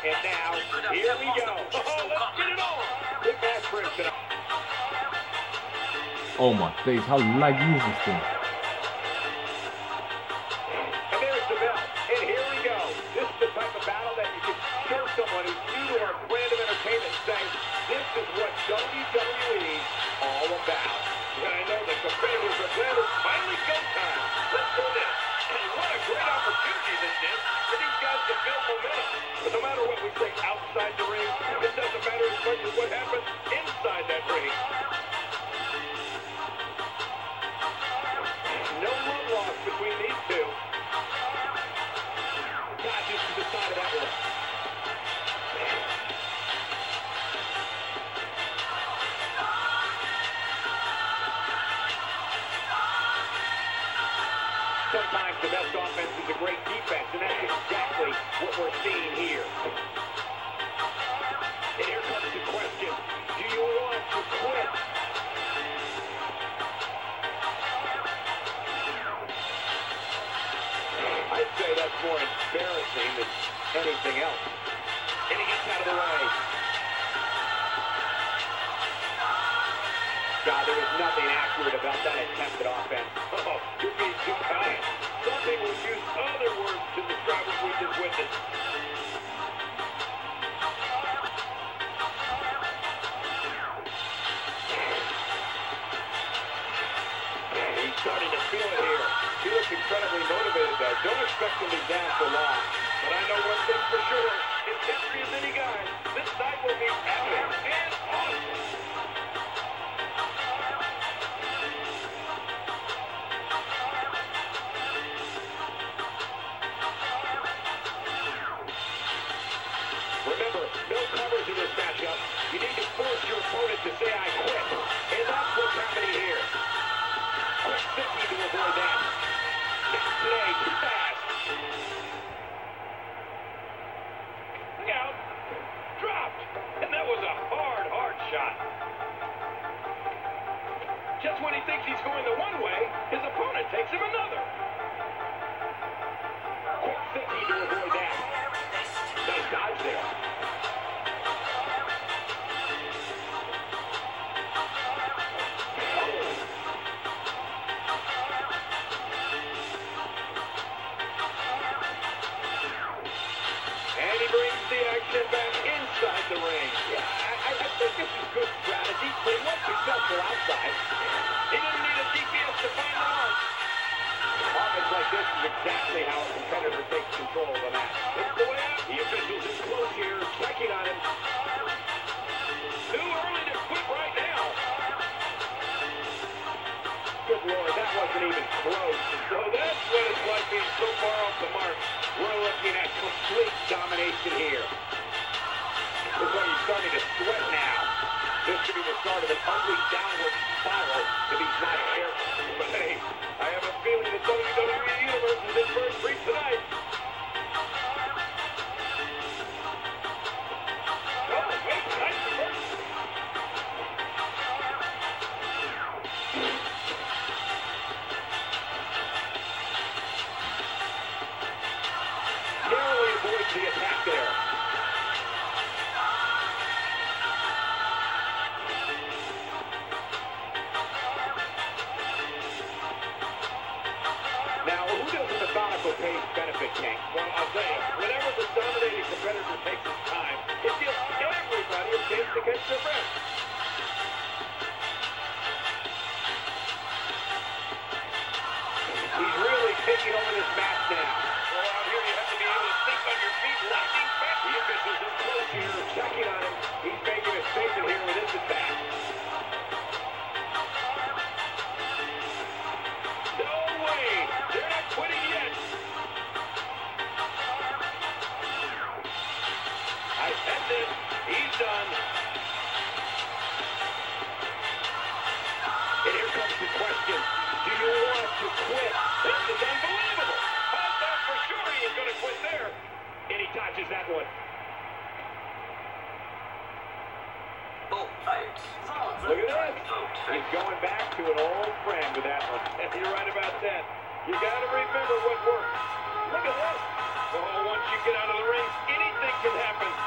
And now, here we go. Oh, let's get it on. Big match for him tonight. Oh my face, how laggy is this thing? And there's the bell. And here we go. This is the type of battle that you can show someone who's new to our brand of entertainment and say, this is what WWE is all about. And I know the competitors are glad it's finally go time. Let's do this. And what a great opportunity this is for these guys to build momentum. But no matter what we say outside the ring, it doesn't matter as much as what happens inside that ring. No love lost between these two. God, just to the side of that one. Sometimes the best offense is a great defense, and that's exactly what we're seeing here. And here comes the question, do you want to quit? I'd say that's more embarrassing than anything else. And he gets out of the way. God, there was nothing accurate about that attempted offense. Oh, you're being too kind. Some people would use other words to describe what we just witnessed. He's starting to feel it here. He looks incredibly motivated, though. Don't expect him to be down for long. But I know one thing for sure. If history is any guide, this night will be epic and awesome. Remember, no covers in this matchup. You need to force your opponent to say, I quit. And that's what's happening here. Quick thinking to avoid that. Not today, too fast. Look out. Dropped. And that was a hard shot. Just when he thinks he's going the one way, his opponent takes him another. Quick thinking to avoid that. Nice dodge there. And he brings the action back inside the ring. Yeah, I think this is good strategy. They weren't successful outside. He didn't need a DPS to find the mark. Offense like this is exactly how a competitor takes control of the match. It's the way out. The officials is close here, checking on him. Too early to quit right now. Good Lord, that wasn't even close. So that's what it's like being so far off the mark. We're looking at complete domination here. Looks like he's starting to sweat now. This could be the start of an ugly downward spiral if he's not careful. But hey, I have a feeling the WWE Universe is in for a treat tonight. Oh, wait, nice reverse. Narrowly avoids the attack there. Now, who does a methodical pace benefit, King? Well, I'll tell you, whenever the dominating competitor takes his time, it gives everybody a chance to catch their breath. He's really taking over this match now. Well, out here you have to be able to think on your feet lightning fast. The officials are close here, checking on him. He's making a statement here with this attack. No way! They're not quitting yet. I said this. He's done. And here comes the question. Do you want to quit? This is unbelievable. I thought for sure he was going to quit there. And he dodges that one. Look at that. He's going back to an old friend with that one. You're right about that. You got to remember what works. Look at this. Oh, once you get out of the ring, anything can happen.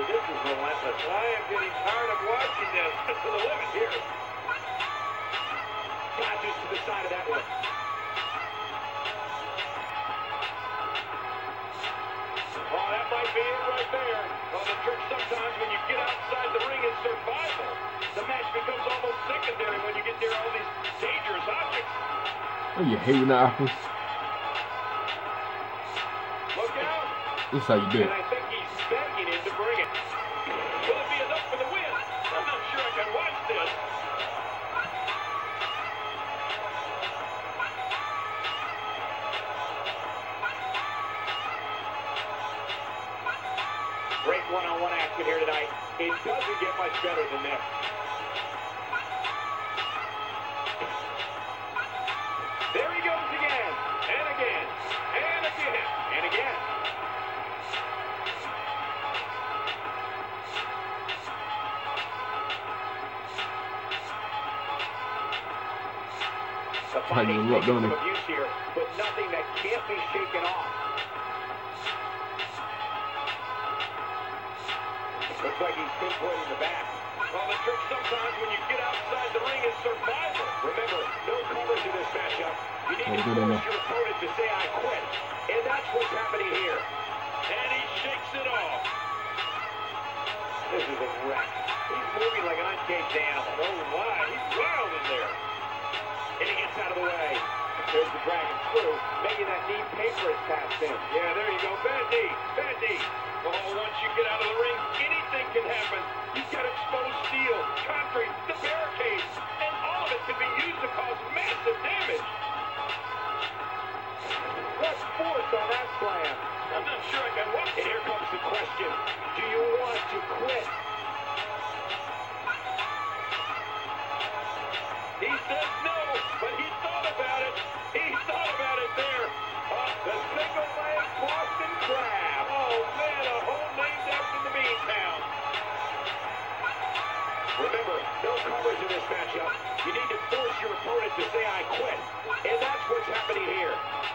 this is relentless. I am getting tired of watching this. To the limit here. Dodges to the side of that one. Oh, that might be it right there. Well, the trick sometimes when you get outside the ring is survival. The match becomes almost secondary when you get near all these dangerous objects. Oh, you hate when that happens. Look out. This is how you do And it. I think he's begging him to bring it. Will it be enough for the win? I'm not sure I can watch this. Great one-on-one action here tonight. It doesn't get much better than this. There he goes again, and again, and again, and again. The fighting look, don't some he? abuse here, but nothing that can't be shaken off. Looks like he's pinpointing the back. Well, the trick sometimes when you get outside the ring is survival. Remember, no coverage in this matchup. You need to force your opponent to say, I quit. And that's what's happening here. And he shakes it off. This is a wreck. He's moving like an uncaged animal. Oh, my. He's wild in there. And he gets out of the way. There's the dragon screw. Maybe that knee paper is past him. Yeah, there you go. Bad knee. Bad knee. Oh, once you get out of the ring, anything can happen. You've got exposed steel, concrete, the barricades, and all of it can be used to cause massive damage. What force on that slam? I'm not sure I can watch it. Here comes the question. Do you want to quit? He says no, but he thought about it. He thought about it there. The single leg Boston Crab. Oh, man, a hole named after the Bean Town. Remember, no coverage in this matchup. You need to force your opponent to say, I quit. And that's what's happening here.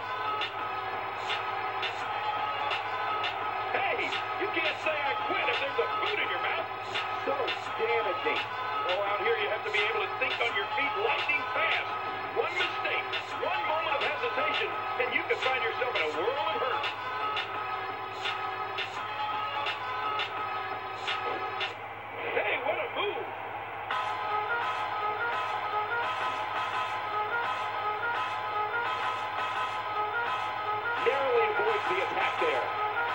Hey, you can't say I quit if there's a boot in your mouth. So damaging. Oh, out here you have to be able to think on your feet lightning fast. One mistake, one moment of hesitation, and you can find yourself in a world of hurt. Hey, what a move! Narrowly avoids the attack there.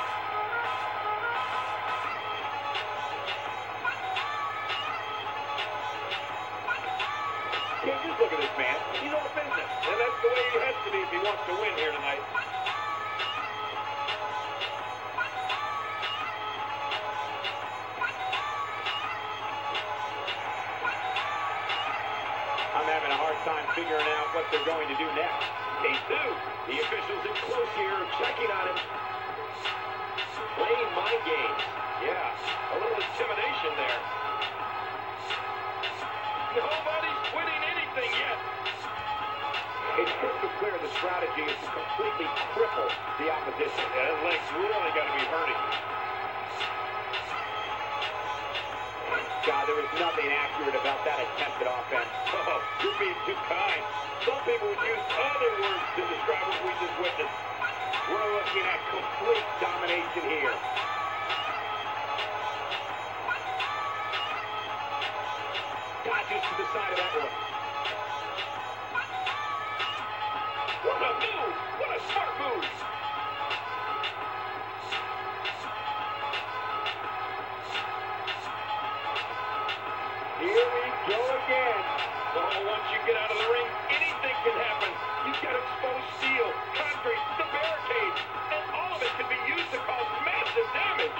Can't just look at this man. He's all business. And that's the way he has to be if he wants to win here tonight. I'm having a hard time figuring out what they're going to do next. Me too. The officials in close here, checking on him. Playing mind games. Yeah, a little intimidation there. Nobody's quitting anything yet. It's crystal clear the strategy is to completely cripple the opposition. Yeah, his legs really got to be hurting. God, there was nothing accurate about that attempted offense. Oh, you're being too kind. Some people would use other words to describe what we just witnessed. We're looking at complete domination here. Dodges to the side of that one. What a move! What a smart move! Here we go again. Oh, once you get out of the ring, anything can happen. You've got exposed steel, concrete, the barricades, and all of it can be used to cause massive damage.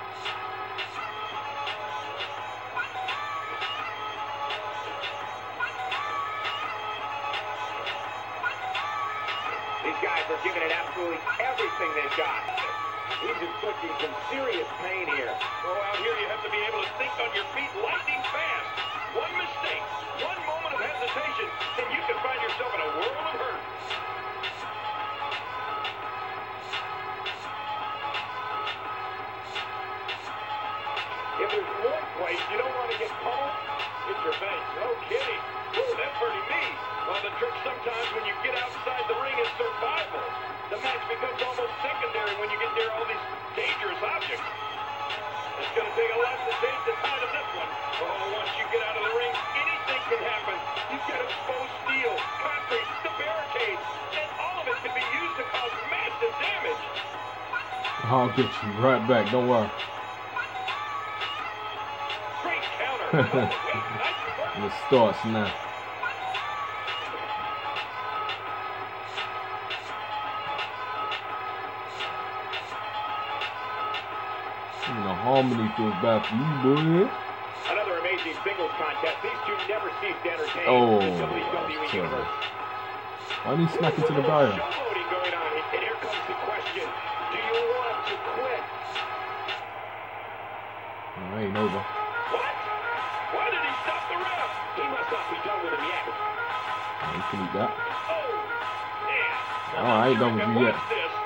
These guys are giving it absolutely everything they've got. He's inflicting some serious pain here. Oh, out here you have to be able to think on your feet lightning fast. One mistake, one moment of hesitation, and you can find yourself in a world of hurt. If there's one place you don't want to get pummeled, it's your face. No kidding. Ooh, that's hurting me. Well, the trick sometimes when you get outside the ring is survival. The match becomes almost secondary when you get near all these dangerous objects. It's going to take a lot to change the tide of this one. Oh, once you get out of the ring, anything can happen. You've got exposed steel, concrete, the barricades, and all of it can be used to cause massive damage. I'll get you right back. Don't worry. Great counter. Oh, wait, nice work. And it starts now. The harmony feels bad for you, boy. Another amazing singles contest. These two never cease to entertain. Oh, the WWE Universe. Why didn't he smack into the barrier? Showboating going on, and here comes the question: do you want to quit? Oh, ain't over. What? Why did he stop the ref? He must not be done with him yet. Oh, you can eat that. Oh, man. Oh, I ain't done with you yet. Watch this.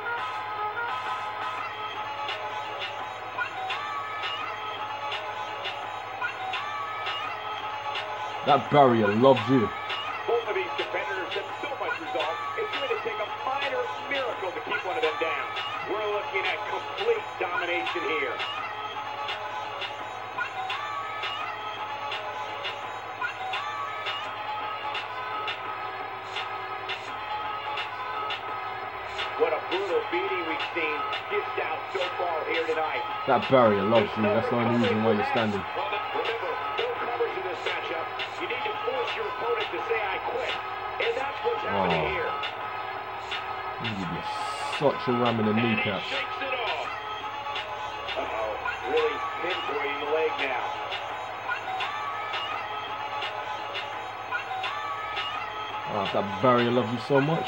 That barrier loves you. Both of these competitors have so much resolve, it's going to take a minor miracle to keep one of them down. We're looking at complete domination here. What a brutal beating we've seen dished out so far here tonight. That barrier loves you. That's the only reason why you're standing. Remember, no covers in this matchup. You need to force your opponent to say, I quit. And that's what's happening here. You give you such a ram in the kneecaps. He shakes it off. Uh-oh, really pinpointing the leg now. Oh, that barrier loves you so much.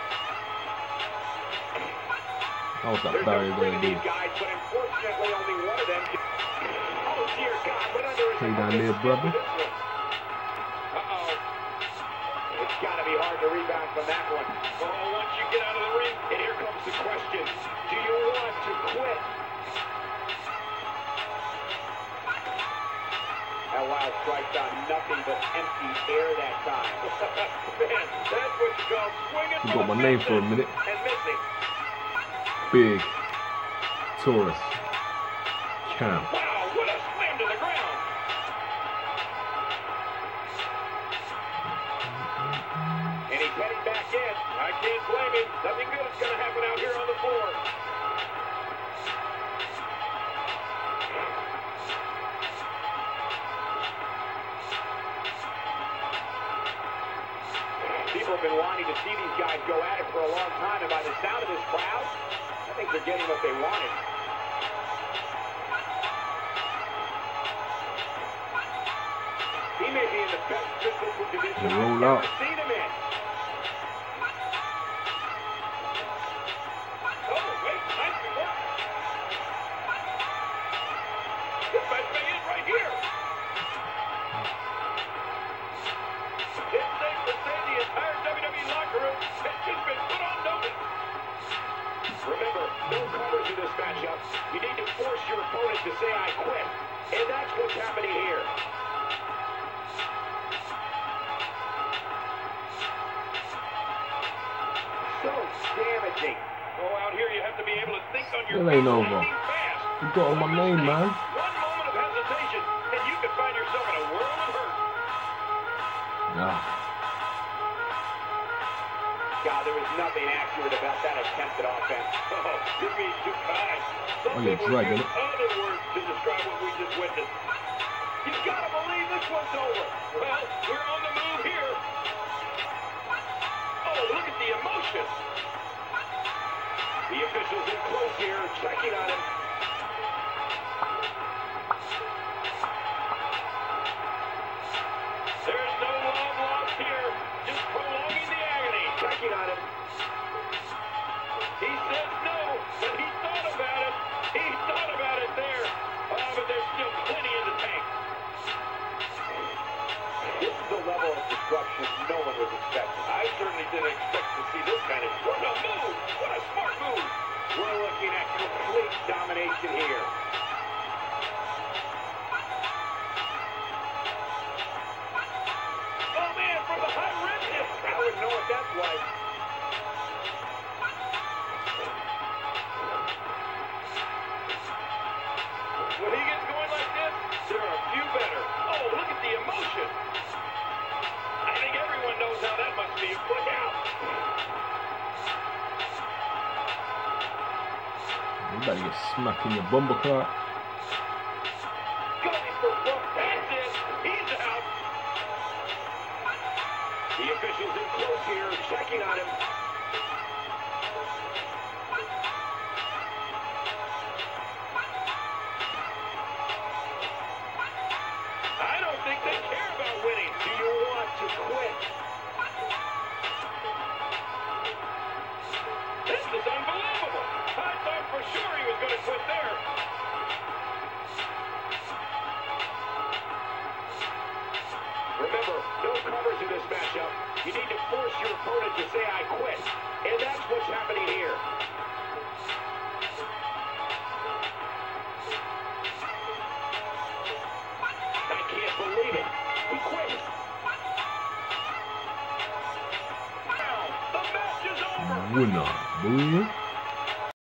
How was that barrier going to do? Guys, but unfortunately, only one of them can... Oh, dear God, what under his... Hey, down there, brother. Uh-oh. It's got to be hard to rebound from that one. Oh, once you get out of the ring, and here comes the question. Do you want to quit? That wild strike on nothing but empty air that time. Man, that's what you call swinging. You got my name for a minute. And missing. Big Taurus Champ. Wow, what a slam to the ground. And he's heading back in. I can't blame him. Nothing good is going to happen out here on the floor. People have been wanting to see these guys go at it for a long time, and by the sound of this crowd, I think they're getting what they wanted. He may be in the best physical condition I've ever seen him in. Oh, wait, nice work. This might be it right here. It's safe to say the entire WWE locker room has just been put on notice. Remember, no covers in this matchup. You need to force your opponent to say, I quit. And that's what's happening here. So damaging. Oh, out here you have to be able to think on your feet. It ain't over. Fast. You got on my name, man. One moment of hesitation, and you could find yourself in a world of hurt. Nah. God, there was nothing accurate about that attempted offense. Oh, you're being too kind. Some people dragging use other words to describe what we just witnessed. You've got to believe this one's over. Well, we're on the move here. Oh, look at the emotion. The officials in close here, checking on him. There's no love lost here. Just prolonging the agony. Checking on him. He says no, but he thought about it. He thought about it there. But there's still plenty in the tank. This is a level of destruction no one was expecting. I certainly didn't expect to see this kind of... What a move! What a smart move! We're looking at complete domination here. motion. I think everyone knows how that must be. Look out. You better get smacked in your bumble clock. Going for broke. That's it. He's out. The officials in close here, checking on him. I don't think they care about winning. Do you want to quit? This is unbelievable. I thought for sure he was going to quit there. Remember, no covers in this matchup. You need to force your opponent to say, I quit. And that's what's happening here. I can't believe it. He quit. Now, the match is over. Winner, boy.